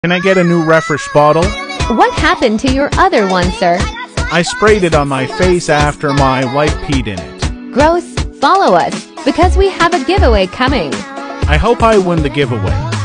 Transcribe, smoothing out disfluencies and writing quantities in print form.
Can I get a new refresh bottle? What happened to your other one, sir? I sprayed it on my face after my wife peed in it. Gross. Follow us, because we have a giveaway coming. I hope I win the giveaway.